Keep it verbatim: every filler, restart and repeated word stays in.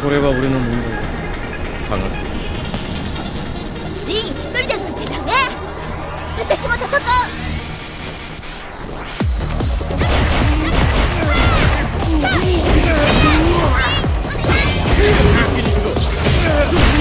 これは俺の問題だ。下がって。 ジン一人じゃなくてダメ。私も戦う。 一気に行くぞ。